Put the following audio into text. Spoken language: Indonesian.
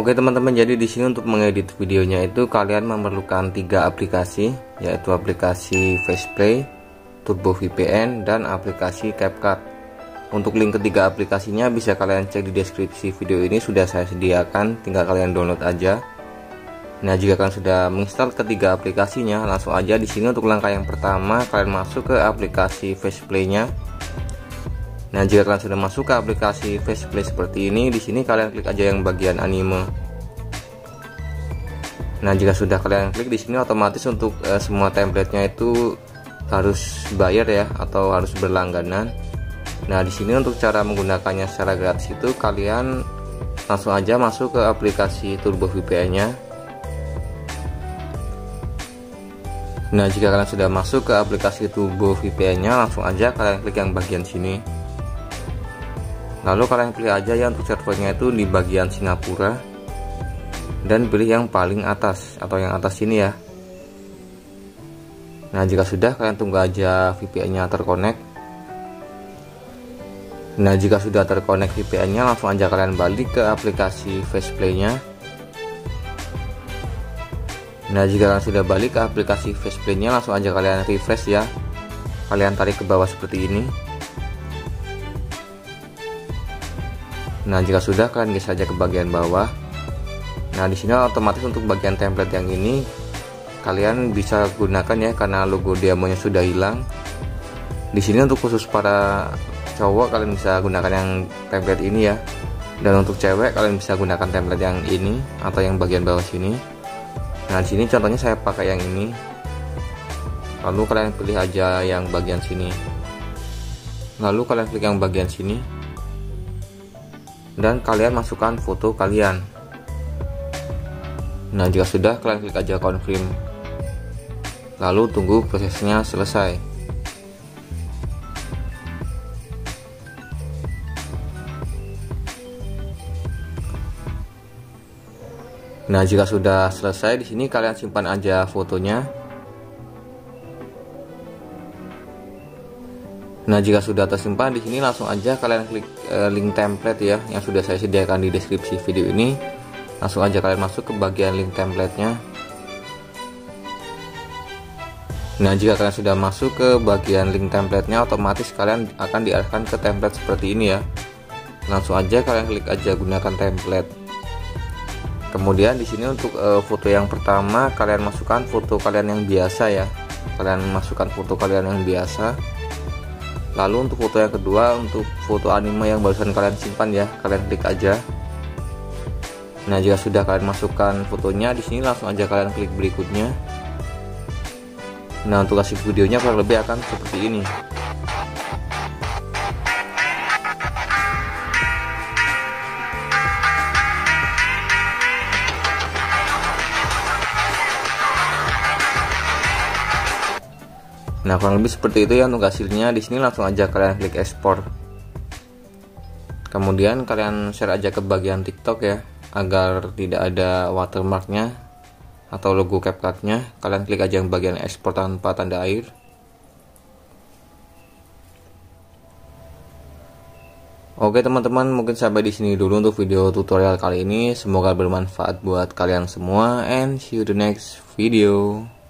Oke teman-teman, jadi di sini untuk mengedit videonya itu kalian memerlukan 3 aplikasi, yaitu aplikasi FacePlay, Turbo VPN, dan aplikasi CapCut. Untuk link ketiga aplikasinya bisa kalian cek di deskripsi video ini, sudah saya sediakan, tinggal kalian download aja. Nah, jika kalian sudah menginstal ketiga aplikasinya, langsung aja di sini untuk langkah yang pertama kalian masuk ke aplikasi FacePlay-nya. Nah, jika kalian sudah masuk ke aplikasi FacePlay seperti ini, di sini kalian klik aja yang bagian anime. Nah, jika sudah kalian klik di sini, otomatis untuk semua template-nya itu harus bayar ya, atau harus berlangganan. Nah, di sini untuk cara menggunakannya secara gratis itu kalian langsung aja masuk ke aplikasi Turbo VPN-nya. Nah, jika kalian sudah masuk ke aplikasi Turbo VPN-nya, langsung aja kalian klik yang bagian sini. Lalu kalian klik aja ya untuk servernya itu di bagian Singapura, dan pilih yang paling atas atau yang atas sini ya. Nah, jika sudah, kalian tunggu aja VPN-nya terkonek. Nah, jika sudah terkonek VPN-nya, langsung aja kalian balik ke aplikasi FacePlay-nya. Nah, jika kalian sudah balik ke aplikasi FacePlay-nya, langsung aja kalian refresh ya. Kalian tarik ke bawah seperti ini. Nah, jika sudah, kalian geser saja ke bagian bawah. Nah, di sini otomatis untuk bagian template yang ini kalian bisa gunakan ya, karena logo diamonnya sudah hilang. Di sini untuk khusus para cowok kalian bisa gunakan yang template ini ya, dan untuk cewek kalian bisa gunakan template yang ini atau yang bagian bawah sini. Nah, di sini contohnya saya pakai yang ini. Lalu kalian pilih aja yang bagian sini. Lalu kalian klik yang bagian sini, dan kalian masukkan foto kalian. Nah, jika sudah, kalian klik aja confirm. Lalu tunggu prosesnya selesai. Nah, jika sudah selesai, di sini kalian simpan aja fotonya. Nah, jika sudah tersimpan di sini, langsung aja kalian klik link template ya, yang sudah saya sediakan di deskripsi video ini. Langsung aja kalian masuk ke bagian link template-nya. Nah, jika kalian sudah masuk ke bagian link template-nya, otomatis kalian akan diarahkan ke template seperti ini ya. Langsung aja kalian klik aja gunakan template. Kemudian di sini untuk foto yang pertama kalian masukkan foto kalian yang biasa ya. Kalian masukkan foto kalian yang biasa. Lalu untuk foto yang kedua, untuk foto anime yang barusan kalian simpan ya, kalian klik aja. Nah, jika sudah kalian masukkan fotonya, di sini langsung aja kalian klik berikutnya. Nah, untuk hasil videonya kurang lebih akan seperti ini. Nah, kurang lebih seperti itu ya untuk hasilnya. Di sini langsung aja kalian klik ekspor. Kemudian kalian share aja ke bagian TikTok ya, agar tidak ada watermarknya atau logo CapCut-nya. Kalian klik aja yang bagian ekspor tanpa tanda air. Oke teman-teman, mungkin sampai di sini dulu untuk video tutorial kali ini. Semoga bermanfaat buat kalian semua, and see you the next video.